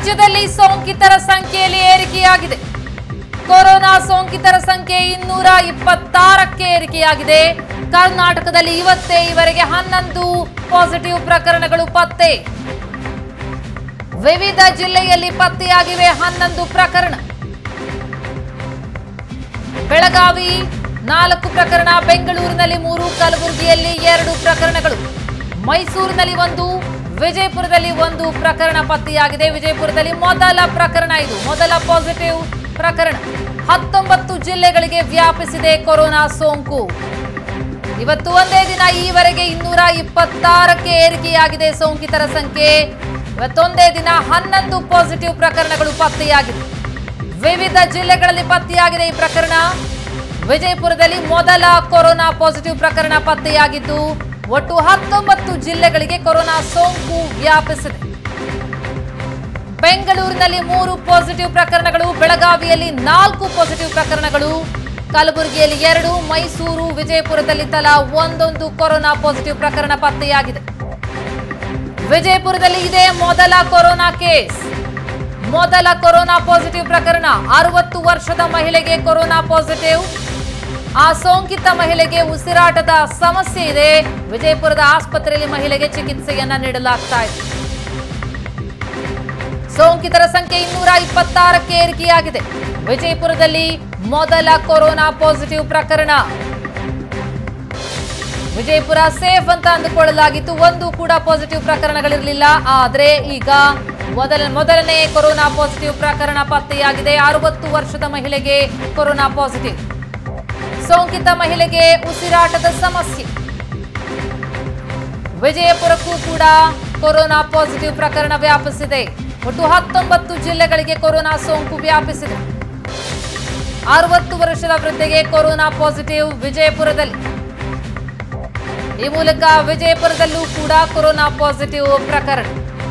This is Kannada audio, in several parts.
ರಾಜ್ಯದಲ್ಲಿ ಸೋಂಕಿತರ ಸಂಖ್ಯೆಯಲ್ಲಿ ಏರಿಕೆಯಾಗಿದೆ. ಕೊರೋನಾ ಸೋಂಕಿತರ ಸಂಖ್ಯೆ 226ಕ್ಕೆ ಏರಿಕೆಯಾಗಿದೆ. ಕರ್ನಾಟಕದಲ್ಲಿ ಈವರೆಗೆ 11 ಪಾಸಿಟಿವ್ ಪ್ರಕರಣಗಳು ಪತ್ತೆ. ವಿವಿಧ ಜಿಲ್ಲೆಯಲ್ಲಿ ಪತ್ತೆಯಾಗಿವೆ 11 ಪ್ರಕರಣ. ಬೆಳಗಾವಿ 4 ಪ್ರಕರಣ, ಬೆಂಗಳೂರಿನಲ್ಲಿ 3, ಕಲಬುರಗಿಯಲ್ಲಿ 2 ಪ್ರಕರಣಗಳು, ಮೈಸೂರಿನಲ್ಲಿ 1, ವಿಜಯಪುರದಲ್ಲಿ 1 ಪ್ರಕರಣ ಪತ್ತೆಯಾಗಿದೆ. ವಿಜಯಪುರದಲ್ಲಿ ಮೊದಲ ಪ್ರಕರಣ, ಇದು ಮೊದಲ ಪಾಸಿಟಿವ್ ಪ್ರಕರಣ. 19 ಜಿಲ್ಲೆಗಳಿಗೆ ವ್ಯಾಪಿಸಿದೆ ಕೊರೋನಾ ಸೋಂಕು. ಇವತ್ತು ಒಂದೇ ದಿನ ಈವರೆಗೆ 226ಕ್ಕೆ ಏರಿಕೆಯಾಗಿದೆ ಸೋಂಕಿತರ ಸಂಖ್ಯೆ. ಇವತ್ತೊಂದೇ ದಿನ 11 ಪಾಸಿಟಿವ್ ಪ್ರಕರಣಗಳು ಪತ್ತೆಯಾಗಿದೆ. ವಿವಿಧ ಜಿಲ್ಲೆಗಳಲ್ಲಿ ಪತ್ತೆಯಾಗಿದೆ ಈ ಪ್ರಕರಣ. ವಿಜಯಪುರದಲ್ಲಿ ಮೊದಲ ಕೊರೋನಾ ಪಾಸಿಟಿವ್ ಪ್ರಕರಣ ಪತ್ತೆಯಾಗಿದ್ದು ಒಟ್ಟು 19 ಜಿಲ್ಲೆಗಳಿಗೆ ಕೊರೋನಾ ಸೋಂಕು ವ್ಯಾಪಿಸಿದೆ. ಬೆಂಗಳೂರಿನಲ್ಲಿ 3 ಪಾಸಿಟಿವ್ ಪ್ರಕರಣಗಳು, ಬೆಳಗಾವಿಯಲ್ಲಿ 4 ಪಾಸಿಟಿವ್ ಪ್ರಕರಣಗಳು, ಕಲಬುರಗಿಯಲ್ಲಿ 2, ಮೈಸೂರು, ವಿಜಯಪುರದಲ್ಲಿ ತಲಾ 1 ಕೊರೋನಾ ಪಾಸಿಟಿವ್ ಪ್ರಕರಣ ಪತ್ತೆಯಾಗಿದೆ. ವಿಜಯಪುರದಲ್ಲಿ ಇದೇ ಮೊದಲ ಕೊರೋನಾ ಕೇಸ್, ಮೊದಲ ಕೊರೋನಾ ಪಾಸಿಟಿವ್ ಪ್ರಕರಣ. 60 ವರ್ಷದ ಮಹಿಳೆಗೆ ಕೊರೋನಾ ಪಾಸಿಟಿವ್. ಆ ಸೋಂಕಿತ ಮಹಿಳೆಗೆ ಉಸಿರಾಟದ ಸಮಸ್ಯೆ ಇದೆ. ವಿಜಯಪುರದ ಆಸ್ಪತ್ರೆಯಲ್ಲಿ ಮಹಿಳೆಗೆ ಚಿಕಿತ್ಸೆಯನ್ನ ನೀಡಲಾಗ್ತಾ ಇದೆ. ಸೋಂಕಿತರ ಸಂಖ್ಯೆ 226ಕ್ಕೆ ಏರಿಕೆಯಾಗಿದೆ. ವಿಜಯಪುರದಲ್ಲಿ ಮೊದಲ ಕೊರೋನಾ ಪಾಸಿಟಿವ್ ಪ್ರಕರಣ. ವಿಜಯಪುರ ಸೇಫ್ ಅಂತ ಅಂದುಕೊಳ್ಳಲಾಗಿತ್ತು, 1 ಕೂಡ ಪಾಸಿಟಿವ್ ಪ್ರಕರಣಗಳಿರಲಿಲ್ಲ. ಆದರೆ ಈಗ ಮೊದಲನೇ ಕೊರೋನಾ ಪಾಸಿಟಿವ್ ಪ್ರಕರಣ ಪತ್ತೆಯಾಗಿದೆ. 60 ವರ್ಷದ ಮಹಿಳೆಗೆ ಕೊರೋನಾ ಪಾಸಿಟಿವ್. ಸೋಂಕಿತ ಮಹಿಳೆಗೆ ಉಸಿರಾಟದ ಸಮಸ್ಯೆ. ವಿಜಯಪುರಕ್ಕೂ ಕೂಡ ಕೊರೋನಾ ಪಾಸಿಟಿವ್ ಪ್ರಕರಣ ವ್ಯಾಪಿಸಿದೆ. ಒಟ್ಟು 19 ಜಿಲ್ಲೆಗಳಿಗೆ ಕೊರೋನಾ ಸೋಂಕು ವ್ಯಾಪಿಸಿದೆ. 60 ವರ್ಷದ ವೃದ್ಧೆಗೆ ಕೊರೋನಾ ಪಾಸಿಟಿವ್ ವಿಜಯಪುರದಲ್ಲಿ. ಈ ಮೂಲಕ ವಿಜಯಪುರದಲ್ಲೂ ಕೂಡ ಕೊರೋನಾ ಪಾಸಿಟಿವ್ ಪ್ರಕರಣ.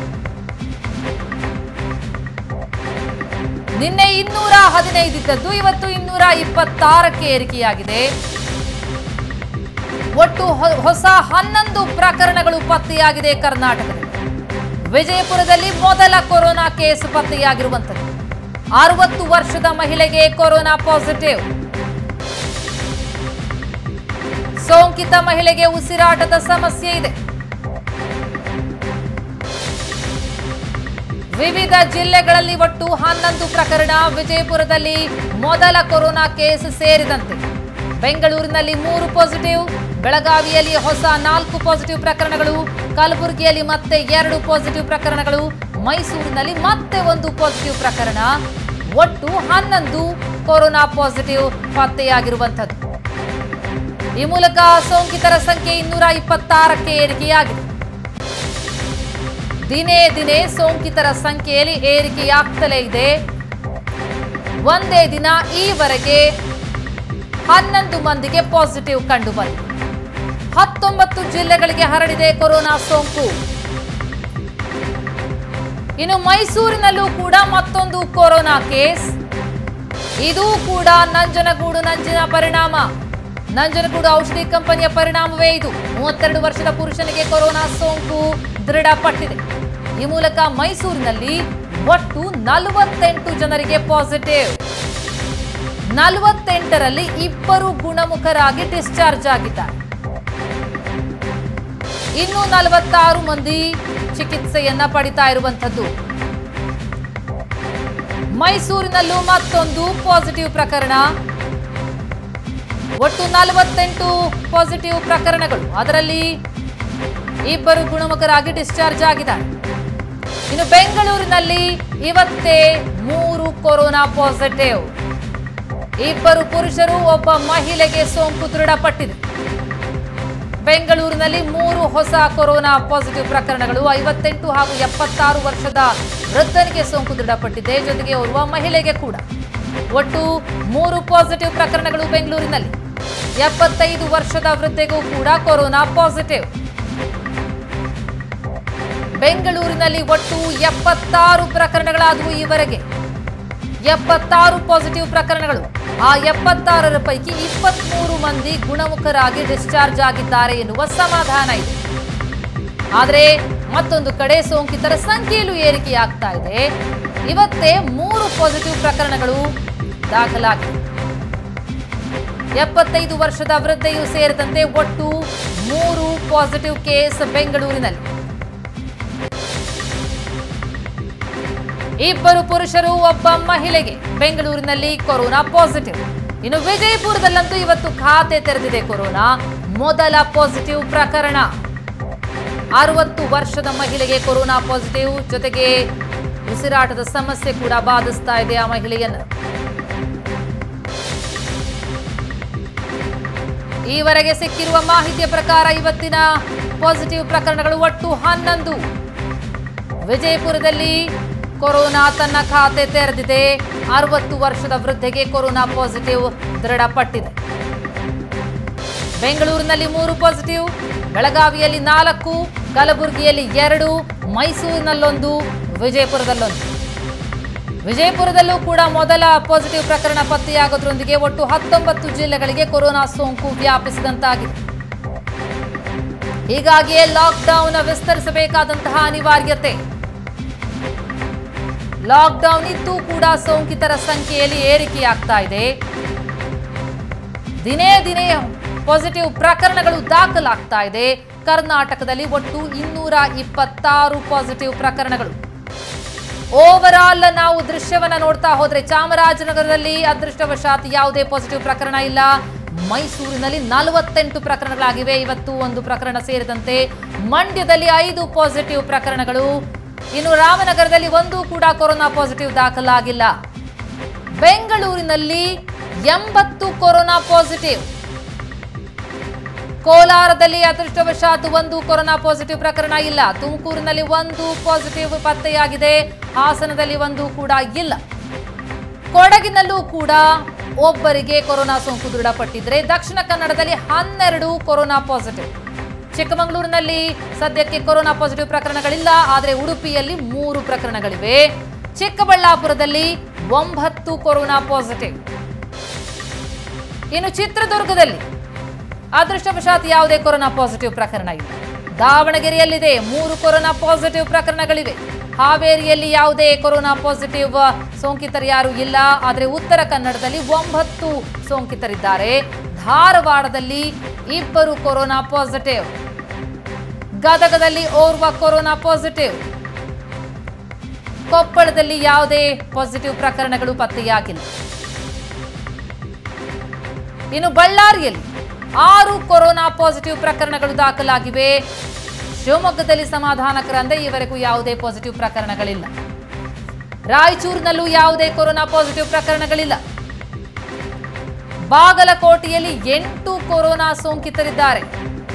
ನಿನ್ನೆ 215 ಇದ್ದದ್ದು ಇವತ್ತು 226ಕ್ಕೆ ಏರಿಕೆಯಾಗಿದೆ. ಒಟ್ಟು ಹೊಸ 11 ಪ್ರಕರಣಗಳು ಪತ್ತೆಯಾಗಿದೆ ಕರ್ನಾಟಕದಲ್ಲಿ. ವಿಜಯಪುರದಲ್ಲಿ ಮೊದಲ ಕೊರೋನಾ ಕೇಸ್ ಪತ್ತೆಯಾಗಿರುವಂತದ್ದು. 60 ವರ್ಷದ ಮಹಿಳೆಗೆ ಕೊರೋನಾ ಪಾಸಿಟಿವ್. ಸೋಂಕಿತ ಮಹಿಳೆಗೆ ಉಸಿರಾಟದ ಸಮಸ್ಯೆ ಇದೆ. ವಿವಿಧ ಜಿಲ್ಲೆಗಳಲ್ಲಿ ಒಟ್ಟು 11 ಪ್ರಕರಣ. ವಿಜಯಪುರದಲ್ಲಿ ಮೊದಲ ಕೊರೋನಾ ಕೇಸ್ ಸೇರಿದಂತೆ ಬೆಂಗಳೂರಿನಲ್ಲಿ 3 ಪಾಸಿಟಿವ್, ಬೆಳಗಾವಿಯಲ್ಲಿ ಹೊಸ 4 ಪಾಸಿಟಿವ್ ಪ್ರಕರಣಗಳು, ಕಲಬುರಗಿಯಲ್ಲಿ ಮತ್ತೆ 2 ಪಾಸಿಟಿವ್ ಪ್ರಕರಣಗಳು, ಮೈಸೂರಿನಲ್ಲಿ ಮತ್ತೆ 1 ಪಾಸಿಟಿವ್ ಪ್ರಕರಣ. ಒಟ್ಟು 11 ಕೊರೋನಾ ಪಾಸಿಟಿವ್ ಪತ್ತೆಯಾಗಿರುವಂಥದ್ದು. ಈ ಮೂಲಕ ಸೋಂಕಿತರ ಸಂಖ್ಯೆ 226ಕ್ಕೆ ಏರಿಕೆಯಾಗಿದೆ. ದಿನೇ ದಿನೇ ಸೋಂಕಿತರ ಸಂಖ್ಯೆಯಲ್ಲಿ ಏರಿಕೆಯಾಗ್ತಲೇ ಇದೆ. ಒಂದೇ ದಿನ ಈವರೆಗೆ 11 ಮಂದಿಗೆ ಪಾಸಿಟಿವ್ ಕಂಡು ಬಂದಿದೆ. 19 ಜಿಲ್ಲೆಗಳಿಗೆ ಹರಡಿದೆ ಕೊರೋನಾ ಸೋಂಕು. ಇನ್ನು ಮೈಸೂರಿನಲ್ಲೂ ಕೂಡ ಮತ್ತೊಂದು ಕೊರೋನಾ ಕೇಸ್. ಇದು ಕೂಡ ನಂಜಿನ ಪರಿಣಾಮ. ನಂಜನಗೂಡು ಔಷಧಿ ಕಂಪನಿಯ ಪರಿಣಾಮವೇ ಇದು. 32 ವರ್ಷದ ಪುರುಷನಿಗೆ ಕೊರೋನಾ ಸೋಂಕು ದೃಢಪಟ್ಟಿದೆ. ಈ ಮೂಲಕ ಮೈಸೂರಿನಲ್ಲಿ ಒಟ್ಟು 48 ಜನರಿಗೆ ಪಾಸಿಟಿವ್. 48ರಲ್ಲಿ 2 ಗುಣಮುಖರಾಗಿ ಡಿಸ್ಚಾರ್ಜ್ ಆಗಿದ್ದಾರೆ. ಇನ್ನು 46 ಮಂದಿ ಚಿಕಿತ್ಸೆಯನ್ನ ಪಡಿತಾ ಇರುವಂತದ್ದು. ಮೈಸೂರಿನಲ್ಲೂ ಮತ್ತೊಂದು ಪಾಸಿಟಿವ್ ಪ್ರಕರಣ. ಒಟ್ಟು 48 ಪಾಸಿಟಿವ್ ಪ್ರಕರಣಗಳು, ಅದರಲ್ಲಿ 2 ಗುಣಮುಖರಾಗಿ ಡಿಸ್ಚಾರ್ಜ್ ಆಗಿದ್ದಾರೆ. ಇನ್ನು ಬೆಂಗಳೂರಿನಲ್ಲಿ ಇವತ್ತೇ 3 ಕೊರೋನಾ ಪಾಸಿಟಿವ್. 2 ಪುರುಷರು, 1 ಮಹಿಳೆಗೆ ಸೋಂಕು ದೃಢಪಟ್ಟಿದೆ. ಬೆಂಗಳೂರಿನಲ್ಲಿ 3 ಹೊಸ ಕೊರೋನಾ ಪಾಸಿಟಿವ್ ಪ್ರಕರಣಗಳು. 58 ಹಾಗೂ 76 ವರ್ಷದ ವೃದ್ಧನಿಗೆ ಸೋಂಕು ದೃಢಪಟ್ಟಿದೆ. ಜೊತೆಗೆ ಓರ್ವ ಮಹಿಳೆಗೆ ಕೂಡ. ಒಟ್ಟು 3 ಪಾಸಿಟಿವ್ ಪ್ರಕರಣಗಳು ಬೆಂಗಳೂರಿನಲ್ಲಿ. 75 ವರ್ಷದ ವೃದ್ಧೆಗೂ ಕೂಡ ಕೊರೋನಾ ಪಾಸಿಟಿವ್. ಬೆಂಗಳೂರಿನಲ್ಲಿ ಒಟ್ಟು 76 ಪ್ರಕರಣಗಳಾದವು ಈವರೆಗೆ. 76 ಪಾಸಿಟಿವ್ ಪ್ರಕರಣಗಳು. ಆ 76ರ ಪೈಕಿ 23 ಮಂದಿ ಗುಣಮುಖರಾಗಿ ಡಿಸ್ಚಾರ್ಜ್ ಆಗಿದ್ದಾರೆ ಎನ್ನುವ ಸಮಾಧಾನ ಇದೆ. ಆದರೆ ಮತ್ತೊಂದು ಕಡೆ ಸೋಂಕಿತರ ಸಂಖ್ಯೆಯಲ್ಲೂ ಏರಿಕೆಯಾಗ್ತಾ ಇದೆ. ಇವತ್ತೇ 3 ಪಾಸಿಟಿವ್ ಪ್ರಕರಣಗಳು ದಾಖಲಾಗಿವೆ. 75 ವರ್ಷದ ವೃದ್ಧೆಯೂ ಸೇರಿದಂತೆ ಒಟ್ಟು 3 ಪಾಸಿಟಿವ್ ಕೇಸ್ ಬೆಂಗಳೂರಿನಲ್ಲಿ. 2 ಪುರುಷರು, 1 ಮಹಿಳೆಗೆ ಬೆಂಗಳೂರಿನಲ್ಲಿ ಕೊರೋನಾ ಪಾಸಿಟಿವ್. ಇನ್ನು ವಿಜಯಪುರದಲ್ಲಂತೂ ಇವತ್ತು ಖಾತೆ ತೆರೆದಿದೆ ಕೊರೋನಾ. ಮೊದಲ ಪಾಸಿಟಿವ್ ಪ್ರಕರಣ. 60 ವರ್ಷದ ಮಹಿಳೆಗೆ ಕೊರೋನಾ ಪಾಸಿಟಿವ್. ಜೊತೆಗೆ ಉಸಿರಾಟದ ಸಮಸ್ಯೆ ಕೂಡ ಬಾಧಿಸ್ತಾ ಇದೆ ಆ ಮಹಿಳೆಯನ್ನು. ಈವರೆಗೆ ಸಿಕ್ಕಿರುವ ಮಾಹಿತಿಯ ಪ್ರಕಾರ ಇವತ್ತಿನ ಪಾಸಿಟಿವ್ ಪ್ರಕರಣಗಳು ಒಟ್ಟು 11. ವಿಜಯಪುರದಲ್ಲಿ ಕೊರೋನಾ ತನ್ನ ಖಾತೆ ತೆರೆದಿದೆ. 60 ವರ್ಷದ ವೃದ್ಧೆಗೆ ಕೊರೋನಾ ಪಾಸಿಟಿವ್ ದೃಢಪಟ್ಟಿದೆ. ಬೆಂಗಳೂರಿನಲ್ಲಿ 3 ಪಾಸಿಟಿವ್, ಬೆಳಗಾವಿಯಲ್ಲಿ 4, ಕಲಬುರಗಿಯಲ್ಲಿ 2, ಮೈಸೂರಿನಲ್ಲೊಂದು, ವಿಜಯಪುರದಲ್ಲೊಂದು. ವಿಜಯಪುರದಲ್ಲೂ ಕೂಡ ಮೊದಲ ಪಾಸಿಟಿವ್ ಪ್ರಕರಣ ಪತ್ತೆಯಾಗೋದ್ರೊಂದಿಗೆ ಒಟ್ಟು 19 ಜಿಲ್ಲೆಗಳಿಗೆ ಕೊರೋನಾ ಸೋಂಕು ವ್ಯಾಪಿಸಿದಂತಾಗಿದೆ. ಹೀಗಾಗಿಯೇ ಲಾಕ್ಡೌನ್ ವಿಸ್ತರಿಸಬೇಕಾದಂತಹ ಅನಿವಾರ್ಯತೆ. ಲಾಕ್ಡೌನ್ ಇದ್ದು ಕೂಡ ಸೋಂಕಿತರ ಸಂಖ್ಯೆಯಲ್ಲಿ ಏರಿಕೆಯಾಗ್ತಾ ಇದೆ. ದಿನೇ ದಿನೇ ಪಾಸಿಟಿವ್ ಪ್ರಕರಣಗಳು ದಾಖಲಾಗ್ತಾ ಇದೆ. ಕರ್ನಾಟಕದಲ್ಲಿ ಒಟ್ಟು 226 ಪಾಸಿಟಿವ್ ಪ್ರಕರಣಗಳು. ಓವರ್ ಆಲ್ ನಾವು ದೃಶ್ಯವನ್ನ ನೋಡ್ತಾ ಹೋದ್ರೆ ಚಾಮರಾಜನಗರದಲ್ಲಿ ಅದೃಷ್ಟವಶಾತ್ ಯಾವುದೇ ಪಾಸಿಟಿವ್ ಪ್ರಕರಣ ಇಲ್ಲ. ಮೈಸೂರಿನಲ್ಲಿ 48 ಪ್ರಕರಣಗಳಾಗಿವೆ. ಇವತ್ತು 1 ಪ್ರಕರಣ ಸೇರಿದಂತೆ ಮಂಡ್ಯದಲ್ಲಿ 5 ಪಾಸಿಟಿವ್ ಪ್ರಕರಣಗಳು. ಇನ್ನು ರಾಮನಗರದಲ್ಲಿ 1 ಕೂಡ ಕೊರೋನಾ ಪಾಸಿಟಿವ್ ದಾಖಲಾಗಿಲ್ಲ. ಬೆಂಗಳೂರಿನಲ್ಲಿ 80 ಕೊರೋನಾ ಪಾಸಿಟಿವ್. ಕೋಲಾರದಲ್ಲಿ ಅದೃಷ್ಟವಶಾತ್ 1 ಕೊರೋನಾ ಪಾಸಿಟಿವ್ ಪ್ರಕರಣ ಇಲ್ಲ. ತುಮಕೂರಿನಲ್ಲಿ 1 ಪಾಸಿಟಿವ್ ಪತ್ತೆಯಾಗಿದೆ. ಹಾಸನದಲ್ಲಿ 1 ಕೂಡ ಇಲ್ಲ. ಕೊಡಗಿನಲ್ಲೂ ಕೂಡ ಒಬ್ಬರಿಗೆ ಕೊರೋನಾ ಸೋಂಕು ದೃಢಪಟ್ಟಿದ್ರೆ ದಕ್ಷಿಣ ಕನ್ನಡದಲ್ಲಿ 12 ಕೊರೋನಾ ಪಾಸಿಟಿವ್. ಚಿಕ್ಕಮಗಳೂರಿನಲ್ಲಿ ಸದ್ಯಕ್ಕೆ ಕೊರೋನಾ ಪಾಸಿಟಿವ್ ಪ್ರಕರಣಗಳಿಲ್ಲ. ಆದರೆ ಉಡುಪಿಯಲ್ಲಿ 3 ಪ್ರಕರಣಗಳಿವೆ. ಚಿಕ್ಕಬಳ್ಳಾಪುರದಲ್ಲಿ 9 ಕೊರೋನಾ ಪಾಸಿಟಿವ್. ಇನ್ನು ಚಿತ್ರದುರ್ಗದಲ್ಲಿ ಅದೃಷ್ಟವಶಾತ್ ಯಾವುದೇ ಕೊರೋನಾ ಪಾಸಿಟಿವ್ ಪ್ರಕರಣ ಇಲ್ಲ. ದಾವಣಗೆರೆಯಲ್ಲಿದೆ 3 ಕೊರೋನಾ ಪಾಸಿಟಿವ್ ಪ್ರಕರಣಗಳಿವೆ. ಹಾವೇರಿಯಲ್ಲಿ ಯಾವುದೇ ಕೊರೋನಾ ಪಾಸಿಟಿವ್ ಸೋಂಕಿತರು ಯಾರು ಇಲ್ಲ. ಆದರೆ ಉತ್ತರ ಕನ್ನಡದಲ್ಲಿ 9 ಸೋಂಕಿತರಿದ್ದಾರೆ. ಧಾರವಾಡದಲ್ಲಿ 2 ಕೊರೋನಾ ಪಾಸಿಟಿವ್. ಗದಗದಲ್ಲಿ 1 ಕೊರೋನಾ ಪಾಸಿಟಿವ್. ಕೊಪ್ಪಳದಲ್ಲಿ ಯಾವುದೇ ಪಾಸಿಟಿವ್ ಪ್ರಕರಣಗಳು ಪತ್ತೆಯಾಗಿಲ್ಲ. ಇನ್ನು ಬಳ್ಳಾರಿಯಲ್ಲಿ 6 ಕೊರೋನಾ ಪಾಸಿಟಿವ್ ಪ್ರಕರಣಗಳು ದಾಖಲಾಗಿವೆ. ಶಿವಮೊಗ್ಗದಲ್ಲಿ ಸಮಾಧಾನಕರ ಅಂದ್ರೆ ಈವರೆಗೂ ಯಾವುದೇ ಪಾಸಿಟಿವ್ ಪ್ರಕರಣಗಳಿಲ್ಲ. ರಾಯಚೂರಿನಲ್ಲೂ ಯಾವುದೇ ಕೊರೋನಾ ಪಾಸಿಟಿವ್ ಪ್ರಕರಣಗಳಿಲ್ಲ. ಬಾಗಲಕೋಟೆಯಲ್ಲಿ 8 ಕೊರೋನಾ ಸೋಂಕಿತರಿದ್ದಾರೆ.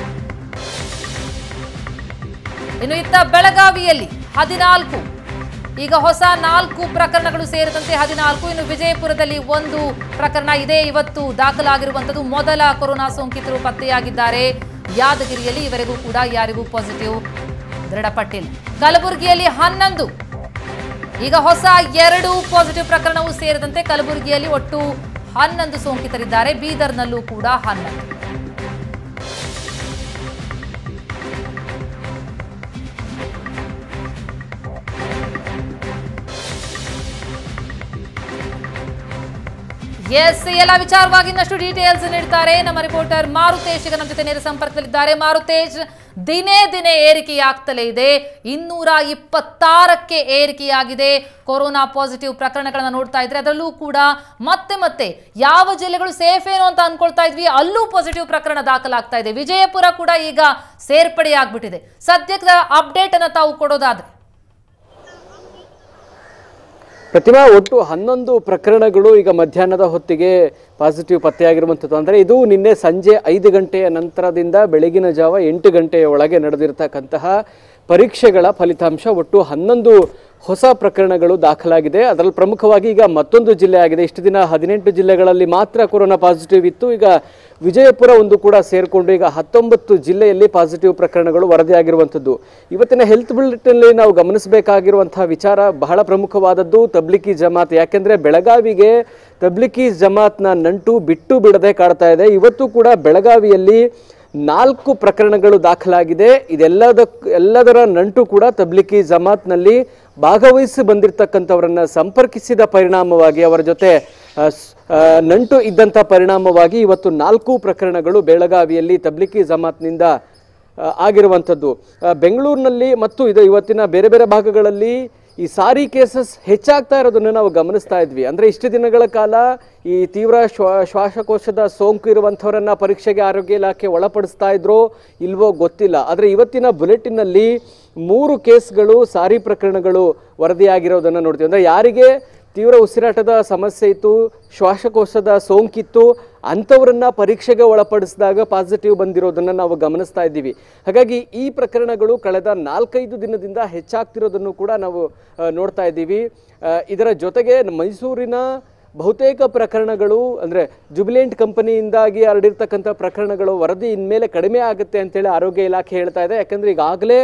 ಇನ್ನು ಇತ್ತ ಬೆಳಗಾವಿಯಲ್ಲಿ 14, ಈಗ ಹೊಸ 4 ಪ್ರಕರಣಗಳು ಸೇರಿದಂತೆ 14. ಇನ್ನು ವಿಜಯಪುರದಲ್ಲಿ 1 ಪ್ರಕರಣ ಇದೆ. ಇವತ್ತು ದಾಖಲಾಗಿರುವಂತದ್ದು ಮೊದಲ ಕೊರೋನಾ ಸೋಂಕಿತರು ಪತ್ತೆಯಾಗಿದ್ದಾರೆ. ಯಾದಗಿರಿಯಲ್ಲಿ ಇವರೆಗೂ ಕೂಡ ಯಾರಿಗೂ ಪಾಸಿಟಿವ್ ದೃಢಪಟ್ಟಿಲ್ಲ. ಕಲಬುರಗಿಯಲ್ಲಿ 11, ಈಗ ಹೊಸ 2 ಪಾಸಿಟಿವ್ ಪ್ರಕರಣವೂ ಸೇರಿದಂತೆ ಕಲಬುರಗಿಯಲ್ಲಿ ಒಟ್ಟು 11 ಸೋಂಕಿತರಿದ್ದಾರೆ. ಬೀದರ್ನಲ್ಲೂ ಕೂಡ 11. ಎಸ್, ಎಲ್ಲ ವಿಚಾರವಾಗಿ ಇನ್ನಷ್ಟು ಡೀಟೇಲ್ಸ್ ನೀಡ್ತಾರೆ ನಮ್ಮ ರಿಪೋರ್ಟರ್ ಮಾರುತೇಶ್. ಈಗ ನಮ್ಮ ಜೊತೆ ನೇರ ಸಂಪರ್ಕದಲ್ಲಿದ್ದಾರೆ. ಮಾರುತೇಶ್, ದಿನೇ ದಿನೇ ಏರಿಕೆಯಾಗ್ತಲೇ ಇದೆ. 226ಕ್ಕೆ ಏರಿಕೆಯಾಗಿದೆ ಕೊರೋನಾ ಪಾಸಿಟಿವ್ ಪ್ರಕರಣಗಳನ್ನ ನೋಡ್ತಾ ಇದ್ರೆ. ಅದರಲ್ಲೂ ಕೂಡ ಮತ್ತೆ ಯಾವ ಜಿಲ್ಲೆಗಳು ಸೇಫ್ ಏನು ಅಂತ ಅನ್ಕೊಳ್ತಾ ಇದ್ವಿ, ಅಲ್ಲೂ ಪಾಸಿಟಿವ್ ಪ್ರಕರಣ ದಾಖಲಾಗ್ತಾ ಇದೆ. ವಿಜಯಪುರ ಕೂಡ ಈಗ ಸೇರ್ಪಡೆ ಆಗ್ಬಿಟ್ಟಿದೆ. ಸದ್ಯದ ಅಪ್ಡೇಟ್ ಅನ್ನ ತಾವು ಕೊಡೋದಾದ್ರೆ. ಪ್ರತಿಮಾ, ಒಟ್ಟು 11 ಪ್ರಕರಣಗಳು ಈಗ ಮಧ್ಯಾಹ್ನದ ಹೊತ್ತಿಗೆ ಪಾಸಿಟಿವ್ ಪತ್ತೆಯಾಗಿರುವಂಥದ್ದು. ಅಂದರೆ ಇದು ನಿನ್ನೆ ಸಂಜೆ 5 ಗಂಟೆಯ ನಂತರದಿಂದ ಬೆಳಗಿನ ಜಾವ 8 ಗಂಟೆಯ ಒಳಗೆ ನಡೆದಿರತಕ್ಕಂತಹ ಪರೀಕ್ಷೆಗಳ ಫಲಿತಾಂಶ. ಒಟ್ಟು 11 ಹೊಸ ಪ್ರಕರಣಗಳು ದಾಖಲಾಗಿದೆ. ಅದರಲ್ಲಿ ಪ್ರಮುಖವಾಗಿ ಈಗ ಮತ್ತೊಂದು ಜಿಲ್ಲೆ ಆಗಿದೆ. ಇಷ್ಟು ದಿನ 18 ಜಿಲ್ಲೆಗಳಲ್ಲಿ ಮಾತ್ರ ಕೊರೋನಾ ಪಾಸಿಟಿವ್ ಇತ್ತು. ಈಗ ವಿಜಯಪುರ ಒಂದು ಕೂಡ ಸೇರಿಕೊಂಡು ಈಗ 19 ಜಿಲ್ಲೆಯಲ್ಲಿ ಪಾಸಿಟಿವ್ ಪ್ರಕರಣಗಳು ವರದಿಯಾಗಿರುವಂಥದ್ದು. ಇವತ್ತಿನ ಹೆಲ್ತ್ ಬುಲೆಟಿನಲ್ಲಿ ನಾವು ಗಮನಿಸಬೇಕಾಗಿರುವಂತಹ ವಿಚಾರ ಬಹಳ ಪ್ರಮುಖವಾದದ್ದು ತಬ್ಲಿಕಿ ಜಮಾತ್. ಯಾಕೆಂದರೆ ಬೆಳಗಾವಿಗೆ ತಬ್ಲಿಕಿ ಜಮಾತ್ನ ನಂಟು ಬಿಟ್ಟು ಬಿಡದೆ ಕಾಡ್ತಾ ಇದೆ. ಇವತ್ತು ಕೂಡ ಬೆಳಗಾವಿಯಲ್ಲಿ 4 ಪ್ರಕರಣಗಳು ದಾಖಲಾಗಿದೆ. ಎಲ್ಲದರ ನಂಟು ಕೂಡ ತಬ್ಲಿಕಿ ಜಮಾತ್ನಲ್ಲಿ ಭಾಗವಹಿಸಿ ಬಂದಿರತಕ್ಕಂಥವರನ್ನ ಸಂಪರ್ಕಿಸಿದ ಪರಿಣಾಮವಾಗಿ, ಅವರ ಜೊತೆ ನಂಟು ಇದ್ದಂಥ ಪರಿಣಾಮವಾಗಿ ಇವತ್ತು 4 ಪ್ರಕರಣಗಳು ಬೆಳಗಾವಿಯಲ್ಲಿ ತಬ್ಲಿಕಿ ಜಮಾತ್ನಿಂದ ಆಗಿರುವಂಥದ್ದು. ಬೆಂಗಳೂರಿನಲ್ಲಿ ಮತ್ತು ಇವತ್ತಿನ ಬೇರೆ ಬೇರೆ ಭಾಗಗಳಲ್ಲಿ ಈ ಸಾರಿ ಕೇಸಸ್ ಹೆಚ್ಚಾಗ್ತಾ ಇರೋದನ್ನು ನಾವು ಗಮನಿಸ್ತಾ ಇದ್ವಿ. ಅಂದರೆ ಇಷ್ಟು ದಿನಗಳ ಕಾಲ ಈ ತೀವ್ರ ಶ್ವಾಸಕೋಶದ ಸೋಂಕು ಇರುವಂಥವರನ್ನ ಪರೀಕ್ಷೆಗೆ ಆರೋಗ್ಯ ಇಲಾಖೆ ಒಳಪಡಿಸ್ತಾ ಇದ್ರೋ ಇಲ್ವೋ ಗೊತ್ತಿಲ್ಲ. ಆದರೆ ಇವತ್ತಿನ ಬುಲೆಟಿನ್ನಲ್ಲಿ 3 ಕೇಸ್ಗಳು ಸಾರಿ ಪ್ರಕರಣಗಳು ವರದಿಯಾಗಿರೋದನ್ನು ನೋಡ್ತೀವಿ. ಅಂದರೆ ಯಾರಿಗೆ ತೀವ್ರ ಉಸಿರಾಟದ ಸಮಸ್ಯೆ ಇತ್ತು, ಶ್ವಾಸಕೋಶದ ಸೋಂಕಿತ್ತು, ಅಂಥವರನ್ನ ಪರೀಕ್ಷೆಗೆ ಒಳಪಡಿಸಿದಾಗ ಪಾಸಿಟಿವ್ ಬಂದಿರೋದನ್ನು ನಾವು ಗಮನಿಸ್ತಾ ಇದ್ದೀವಿ. ಹಾಗಾಗಿ ಈ ಪ್ರಕರಣಗಳು ಕಳೆದ 4-5 ದಿನದಿಂದ ಹೆಚ್ಚಾಗ್ತಿರೋದನ್ನು ಕೂಡ ನಾವು ನೋಡ್ತಾ ಇದ್ದೀವಿ. ಇದರ ಜೊತೆಗೆ ಮೈಸೂರಿನ ಬಹುತೇಕ ಪ್ರಕರಣಗಳು ಅಂದರೆ ಜುಬಿಲೆಂಟ್ ಕಂಪನಿಯಿಂದಾಗಿ ಹರಡಿರ್ತಕ್ಕಂಥ ಪ್ರಕರಣಗಳು ವರದಿ ಇನ್ಮೇಲೆ ಕಡಿಮೆ ಆಗುತ್ತೆ ಅಂತೇಳಿ ಆರೋಗ್ಯ ಇಲಾಖೆ ಹೇಳ್ತಾ ಇದೆ. ಯಾಕಂದರೆ ಈಗಾಗಲೇ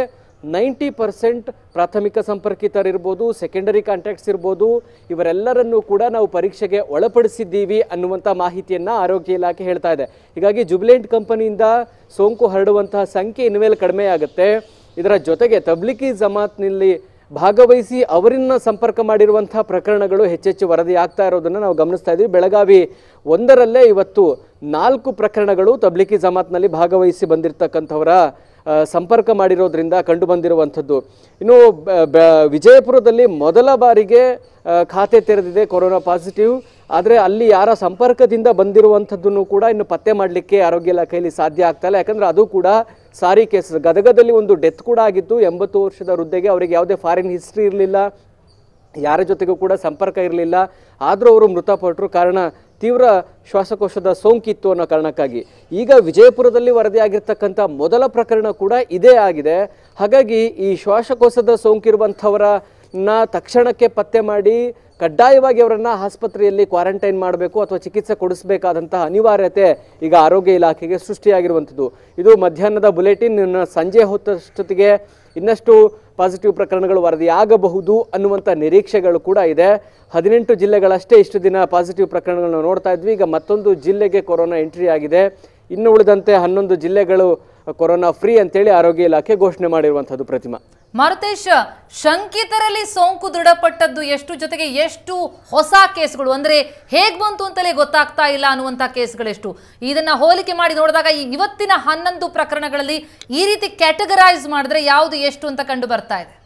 90% ಪ್ರಾಥಮಿಕ ಸಂಪರ್ಕಿತರಿರ್ಬೋದು, ಸೆಕೆಂಡರಿ ಕಾಂಟ್ಯಾಕ್ಟ್ಸ್ ಇರ್ಬೋದು, ಇವರೆಲ್ಲರನ್ನೂ ಕೂಡ ನಾವು ಪರೀಕ್ಷೆಗೆ ಒಳಪಡಿಸಿದ್ದೀವಿ ಅನ್ನುವಂಥ ಮಾಹಿತಿಯನ್ನು ಆರೋಗ್ಯ ಇಲಾಖೆ ಹೇಳ್ತಾ ಇದೆ. ಹೀಗಾಗಿ ಜುಬಿಲೆಂಟ್ ಕಂಪನಿಯಿಂದ ಸೋಂಕು ಹರಡುವಂತಹ ಸಂಖ್ಯೆ ಇನ್ಮೇಲೆ ಕಡಿಮೆ ಆಗುತ್ತೆ. ಇದರ ಜೊತೆಗೆ ತಬ್ಲಿಕಿ ಜಮಾತ್ನಲ್ಲಿ ಭಾಗವಹಿಸಿ ಅವರನ್ನ ಸಂಪರ್ಕ ಮಾಡಿರುವಂತಹ ಪ್ರಕರಣಗಳು ಹೆಚ್ಚೆಚ್ಚು ವರದಿ ಆಗ್ತಾ ಇರೋದನ್ನು ನಾವು ಗಮನಿಸ್ತಾ ಇದ್ದೀವಿ. ಬೆಳಗಾವಿ 1ರಲ್ಲೇ ಇವತ್ತು 4 ಪ್ರಕರಣಗಳು ತಬ್ಲಿಕಿ ಜಮಾತ್ನಲ್ಲಿ ಭಾಗವಹಿಸಿ ಬಂದಿರತಕ್ಕಂಥವರ ಸಂಪರ್ಕ ಮಾಡಿರೋದ್ರಿಂದ ಕಂಡು ಬಂದಿರುವಂಥದ್ದು. ಇನ್ನು ವಿಜಯಪುರದಲ್ಲಿ ಮೊದಲ ಬಾರಿಗೆ ಖಾತೆ ತೆರೆದಿದೆ ಕೊರೋನಾ ಪಾಸಿಟಿವ್. ಆದರೆ ಅಲ್ಲಿ ಯಾರ ಸಂಪರ್ಕದಿಂದ ಬಂದಿರುವಂಥದ್ದನ್ನು ಕೂಡ ಇನ್ನು ಪತ್ತೆ ಮಾಡಲಿಕ್ಕೆ ಆರೋಗ್ಯ ಇಲಾಖೆಯಲ್ಲಿ ಸಾಧ್ಯ ಆಗ್ತಾ ಇಲ್ಲ. ಯಾಕಂದರೆ ಅದು ಕೂಡ ಸಾರಿ ಕೇಸ್. ಗದಗದಲ್ಲಿ ಒಂದು ಡೆತ್ ಕೂಡ ಆಗಿತ್ತು. 80 ವರ್ಷದ ವೃದ್ಧೆಗೆ. ಅವರಿಗೆ ಯಾವುದೇ ಫಾರಿನ್ ಹಿಸ್ಟ್ರಿ ಇರಲಿಲ್ಲ, ಯಾರ ಜೊತೆಗೂ ಕೂಡ ಸಂಪರ್ಕ ಇರಲಿಲ್ಲ. ಆದರೂ ಅವರು ಮೃತಪಟ್ಟರು. ಕಾರಣ ತೀವ್ರ ಶ್ವಾಸಕೋಶದ ಸೋಂಕಿತ್ತು ಅನ್ನೋ ಕಾರಣಕ್ಕಾಗಿ. ಈಗ ವಿಜಯಪುರದಲ್ಲಿ ವರದಿಯಾಗಿರ್ತಕ್ಕಂಥ ಮೊದಲ ಪ್ರಕರಣ ಕೂಡ ಇದೇ ಆಗಿದೆ. ಹಾಗಾಗಿ ಈ ಶ್ವಾಸಕೋಶದ ಸೋಂಕಿರುವಂಥವರನ್ನ ತಕ್ಷಣಕ್ಕೆ ಪತ್ತೆ ಮಾಡಿ ಕಡ್ಡಾಯವಾಗಿ ಅವರನ್ನು ಆಸ್ಪತ್ರೆಯಲ್ಲಿ ಕ್ವಾರಂಟೈನ್ ಮಾಡಬೇಕು ಅಥವಾ ಚಿಕಿತ್ಸೆ ಕೊಡಿಸಬೇಕಾದಂತಹ ಅನಿವಾರ್ಯತೆ ಈಗ ಆರೋಗ್ಯ ಇಲಾಖೆಗೆ ಸೃಷ್ಟಿಯಾಗಿರುವಂಥದ್ದು. ಇದು ಮಧ್ಯಾಹ್ನದ ಬುಲೆಟಿನ್. ಸಂಜೆ ಹೊತ್ತಷ್ಟೊತ್ತಿಗೆ ಇನ್ನಷ್ಟು ಪಾಸಿಟಿವ್ ಪ್ರಕರಣಗಳು ವರದಿಯಾಗಬಹುದು ಅನ್ನುವಂಥ ನಿರೀಕ್ಷೆಗಳು ಕೂಡ ಇದೆ. 18 ಜಿಲ್ಲೆಗಳಷ್ಟೇ ಇಷ್ಟು ದಿನ ಪಾಸಿಟಿವ್ ಪ್ರಕರಣಗಳನ್ನು ನೋಡ್ತಾ ಇದ್ವಿ. ಈಗ ಮತ್ತೊಂದು ಜಿಲ್ಲೆಗೆ ಕೊರೋನಾ ಎಂಟ್ರಿ ಆಗಿದೆ. ಇನ್ನು ಉಳಿದಂತೆ 11 ಜಿಲ್ಲೆಗಳು ಕೊರೋನಾ ಫ್ರೀ ಅಂತೇಳಿ ಆರೋಗ್ಯ ಇಲಾಖೆ ಘೋಷಣೆ ಮಾಡಿರುವಂಥದ್ದು. ಪ್ರತಿಮಾ, ಮಾರುತೇಶ್, ಶಂಕಿತರಲ್ಲಿ ಸೋಂಕು ದೃಢಪಟ್ಟದ್ದು ಎಷ್ಟು, ಜೊತೆಗೆ ಎಷ್ಟು ಹೊಸ ಕೇಸ್ಗಳು, ಅಂದ್ರೆ ಹೇಗ್ ಬಂತು ಅಂತಲೇ ಗೊತ್ತಾಗ್ತಾ ಇಲ್ಲ ಅನ್ನುವಂಥ ಕೇಸ್ಗಳೆಷ್ಟು? ಇದನ್ನ ಹೋಲಿಕೆ ಮಾಡಿ ನೋಡಿದಾಗ ಇವತ್ತಿನ 11 ಪ್ರಕರಣಗಳಲ್ಲಿ ಈ ರೀತಿ ಕ್ಯಾಟಗರೈಸ್ ಮಾಡಿದ್ರೆ ಯಾವುದು ಎಷ್ಟು ಅಂತ ಕಂಡು ಬರ್ತಾ ಇದೆ?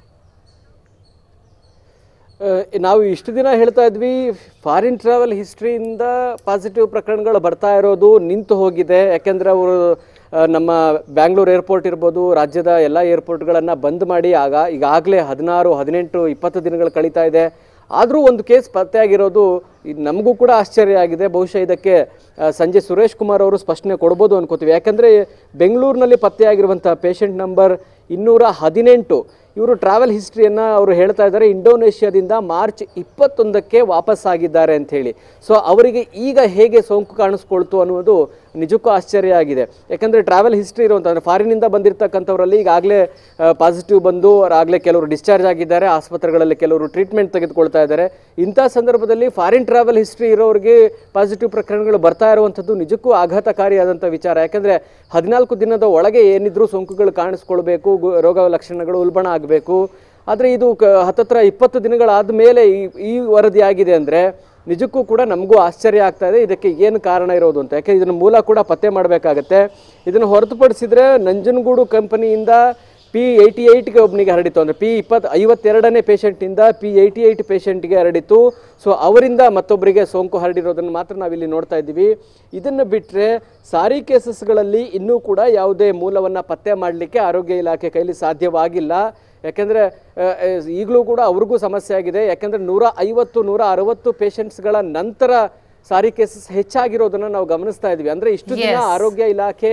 ನಾವು ಇಷ್ಟು ದಿನ ಹೇಳ್ತಾ ಇದ್ವಿ ಫಾರಿನ್ ಟ್ರಾವೆಲ್ ಹಿಸ್ಟ್ರಿಯಿಂದ ಪಾಸಿಟಿವ್ ಪ್ರಕರಣಗಳು ಬರ್ತಾ ಇರೋದು ನಿಂತು ಹೋಗಿದೆ. ಯಾಕೆಂದರೆ ಅವರು ನಮ್ಮ ಬ್ಯಾಂಗ್ಳೂರು ಏರ್ಪೋರ್ಟ್ ಇರ್ಬೋದು, ರಾಜ್ಯದ ಎಲ್ಲ ಏರ್ಪೋರ್ಟ್ಗಳನ್ನು ಬಂದ್ ಮಾಡಿ ಈಗಾಗಲೇ 16, 18, 20 ದಿನಗಳು ಕಳೀತಾ ಇದೆ. ಆದರೂ ಒಂದು ಕೇಸ್ ಪತ್ತೆಯಾಗಿರೋದು ನಮಗೂ ಕೂಡ ಆಶ್ಚರ್ಯ ಆಗಿದೆ. ಬಹುಶಃ ಇದಕ್ಕೆ ಸಂಜೆ ಸುರೇಶ್ ಕುಮಾರ್ ಅವರು ಸ್ಪಷ್ಟನೆ ಕೊಡ್ಬೋದು ಅನ್ಕೋತೀವಿ. ಯಾಕಂದರೆ ಬೆಂಗಳೂರಿನಲ್ಲಿ ಪತ್ತೆಯಾಗಿರುವಂಥ ಪೇಷಂಟ್ ನಂಬರ್ 218. ಇವರು ಟ್ರಾವೆಲ್ ಹಿಸ್ಟ್ರಿಯನ್ನು ಅವರು ಹೇಳ್ತಾ ಇದ್ದಾರೆ ಇಂಡೋನೇಷ್ಯಾದಿಂದ ಮಾರ್ಚ್ 21ಕ್ಕೆ ವಾಪಸ್ ಆಗಿದ್ದಾರೆ ಅಂಥೇಳಿ. ಸೊ ಅವರಿಗೆ ಈಗ ಹೇಗೆ ಸೋಂಕು ಕಾಣಿಸ್ಕೊಳ್ತು ಅನ್ನೋದು ನಿಜಕ್ಕೂ ಆಶ್ಚರ್ಯ ಆಗಿದೆ. ಯಾಕಂದರೆ ಟ್ರಾವೆಲ್ ಹಿಸ್ಟ್ರಿ ಇರುವಂಥ ಅಂದರೆ ಫಾರಿನಿಂದ ಬಂದಿರತಕ್ಕಂಥವರಲ್ಲಿ ಈಗಾಗಲೇ ಪಾಸಿಟಿವ್ ಬಂದು ಆಗಲೇ ಕೆಲವರು ಡಿಸ್ಚಾರ್ಜ್ ಆಗಿದ್ದಾರೆ, ಆಸ್ಪತ್ರೆಗಳಲ್ಲಿ ಕೆಲವರು ಟ್ರೀಟ್ಮೆಂಟ್ ತೆಗೆದುಕೊಳ್ತಾ ಇದ್ದಾರೆ. ಇಂಥ ಸಂದರ್ಭದಲ್ಲಿ ಫಾರಿನ್ ಟ್ರಾವೆಲ್ ಹಿಸ್ಟ್ರಿ ಇರೋರಿಗೆ ಪಾಸಿಟಿವ್ ಪ್ರಕರಣಗಳು ಬರ್ತಾ ಇರುವಂಥದ್ದು ನಿಜಕ್ಕೂ ಆಘಾತಕಾರಿಯಾದಂಥ ವಿಚಾರ. ಯಾಕಂದರೆ 14 ದಿನದ ಒಳಗೆ ಏನಿದ್ರೂ ಸೋಂಕುಗಳು ಕಾಣಿಸ್ಕೊಳ್ಬೇಕು, ರೋಗ ಲಕ್ಷಣಗಳು ಉಲ್ಬಣ ಆಗಬೇಕು. ಆದರೆ ಇದು ಹತ್ತತ್ರ 20 ದಿನಗಳಾದ ಮೇಲೆ ಈ ವರದಿ ಆಗಿದೆ ಅಂದರೆ ನಿಜಕ್ಕೂ ಕೂಡ ನಮಗೂ ಆಶ್ಚರ್ಯ ಆಗ್ತಾ ಇದೆ ಇದಕ್ಕೆ ಏನು ಕಾರಣ ಇರೋದು ಅಂತ. ಯಾಕೆ ಇದನ್ನು ಮೂಲ ಕೂಡ ಪತ್ತೆ ಮಾಡಬೇಕಾಗತ್ತೆ. ಇದನ್ನು ಹೊರತುಪಡಿಸಿದರೆ ನಂಜನಗೂಡು ಕಂಪನಿಯಿಂದ P88ಗೆ ಒಬ್ಬನಿಗೆ ಹರಡಿತು. ಅಂದರೆ P52ನೇ ಪೇಷಂಟಿಂದ P88 ಪೇಷಂಟ್ಗೆ ಹರಡಿತು. ಸೊ ಅವರಿಂದ ಮತ್ತೊಬ್ಬರಿಗೆ ಸೋಂಕು ಹರಡಿರೋದನ್ನು ಮಾತ್ರ ನಾವಿಲ್ಲಿ ನೋಡ್ತಾ ಇದ್ದೀವಿ. ಇದನ್ನು ಬಿಟ್ಟರೆ ಸಾರಿ ಕೇಸಸ್ಗಳಲ್ಲಿ ಇನ್ನೂ ಕೂಡ ಯಾವುದೇ ಮೂಲವನ್ನು ಪತ್ತೆ ಮಾಡಲಿಕ್ಕೆ ಆರೋಗ್ಯ ಇಲಾಖೆ ಕೈಲಿ ಸಾಧ್ಯವಾಗಿಲ್ಲ. ಯಾಕೆಂದರೆ ಈಗಲೂ ಕೂಡ ಅವ್ರಿಗೂ ಸಮಸ್ಯೆ ಆಗಿದೆ. ಯಾಕೆಂದರೆ 150-160 ಪೇಷಂಟ್ಸ್ಗಳ ನಂತರ ಸಾರಿ ಕೇಸಸ್ ಹೆಚ್ಚಾಗಿರೋದನ್ನು ನಾವು ಗಮನಿಸ್ತಾ ಇದ್ವಿ. ಅಂದರೆ ಇಷ್ಟು ದಿನ ಆರೋಗ್ಯ ಇಲಾಖೆ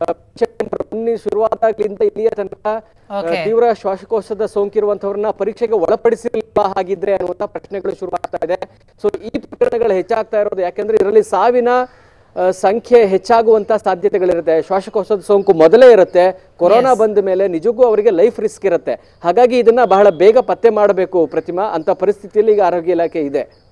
ಶುರುವಾದಾಗ್ಲಿಂದ ಇಲ್ಲಿಯ ತನಕ ತೀವ್ರ ಶ್ವಾಸಕೋಶದ ಸೋಂಕಿರುವಂತವ್ರನ್ನ ಪರೀಕ್ಷೆಗೆ ಒಳಪಡಿಸಿಲ್ಲ ಹಾಗಿದ್ರೆ ಅನ್ನುವಂಥ ಪ್ರಶ್ನೆಗಳು ಶುರುವಾಗ್ತಾ ಇದೆ. ಸೊ ಈ ಪ್ರಕರಣಗಳು ಹೆಚ್ಚಾಗ್ತಾ ಇರೋದು ಯಾಕೆಂದ್ರೆ ಇದರಲ್ಲಿ ಸಾವಿನ ಸಂಖ್ಯೆ ಹೆಚ್ಚಾಗುವಂತ ಸಾಧ್ಯತೆಗಳಿರುತ್ತೆ. ಶ್ವಾಸಕೋಶದ ಸೋಂಕು ಮೊದಲೇ ಇರುತ್ತೆ, ಕೊರೋನಾ ಬಂದ ಮೇಲೆ ನಿಜಕ್ಕೂ ಅವರಿಗೆ ಲೈಫ್ ರಿಸ್ಕ್ ಇರುತ್ತೆ. ಹಾಗಾಗಿ ಇದನ್ನ ಬಹಳ ಬೇಗ ಪತ್ತೆ ಮಾಡಬೇಕು ಪ್ರತಿಮಾ. ಅಂತ ಪರಿಸ್ಥಿತಿಯಲ್ಲಿ ಈಗ ಆರೋಗ್ಯ ಇಲಾಖೆ ಇದೆ.